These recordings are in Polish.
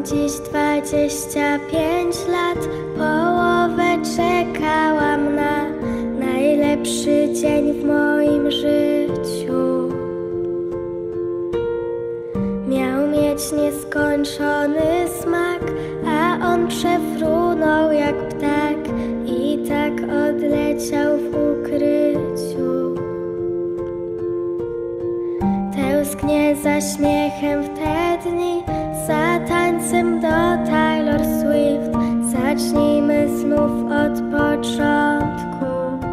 dziś 25 lat, połowę czekałam na najlepszy dzień w moim życiu. Miał mieć nieskończony smak, a on przefrunął jak ptak i tak odleciał w ukryciu. Tęsknię za śmiechem w te dni, za tańcem do Taylor Swift. Zacznijmy znów od początku.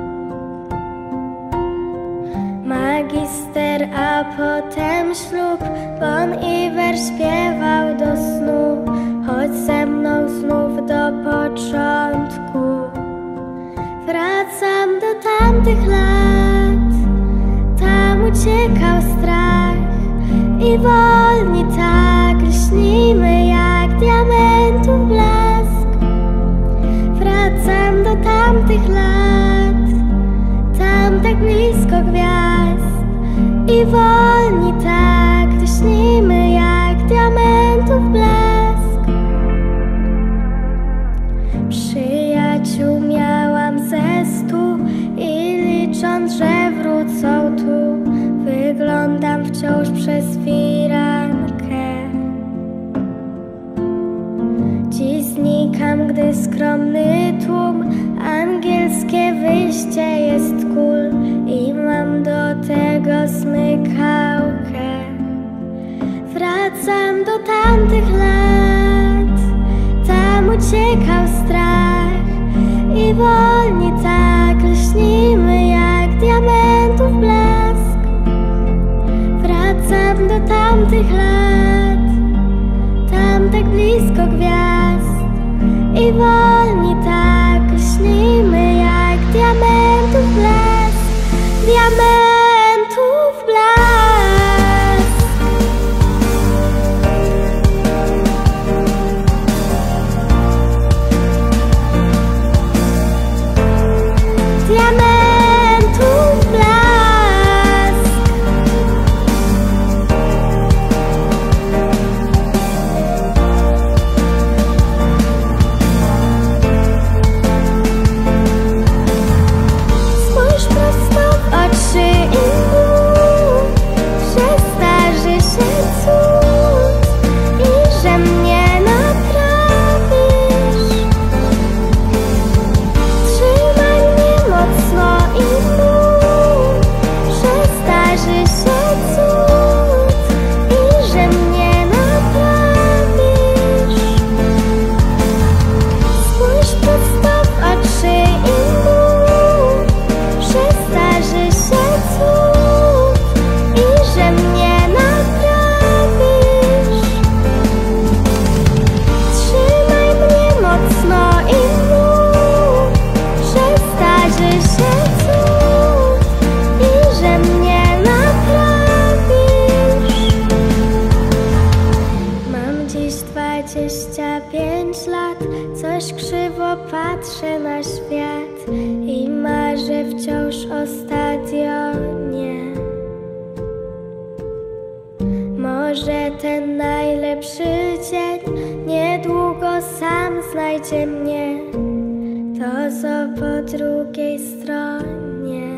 Magister, a potem ślub. Bon Iver śpiewał do snu. Chodź ze mną znów do początku. Wracam do tamtych lat, tam uciekał strach i wolni tak lśnimy jak diamentów blask. Wracam do tamtych lat, tam tak blisko gwiazd i wolni tak lśnimy jak diamentów blask. Przyjaciół miałam ze 100 i licząc, że wrócą tu, wyglądam wciąż przez firankę. Dziś znikam, gdy skromny tłum, angielskie wyjście jest cool i mam do tego smykałkę. Wracam do tamtych lat, tam uciekał strach i wolni tak lśnimy jak diamentów blask. Wracam do tamtych lat, tam tak blisko gwiazd i wolni tak lśnimy jak diamentów blask. Diamentów blask. Diamentów blask. Spójrz prosto w oczy i mów, że zdarzy się cud i że mnie naprawisz. Trzymaj mnie mocno i mów, że zdarzy się cud i że mnie naprawisz. Spójrz prosto w oczy i mów, że zdarzy się cud i że mnie naprawisz. Trzymaj mnie mocno i mów, że zdarzy się cud i że mnie naprawisz. Mam dziś 25 lat, coś krzywo patrzę na świat i marzę wciąż o stadionie. Może ten najlepszy dzień niedługo sam znajdzie mnie, to co po drugiej stronie.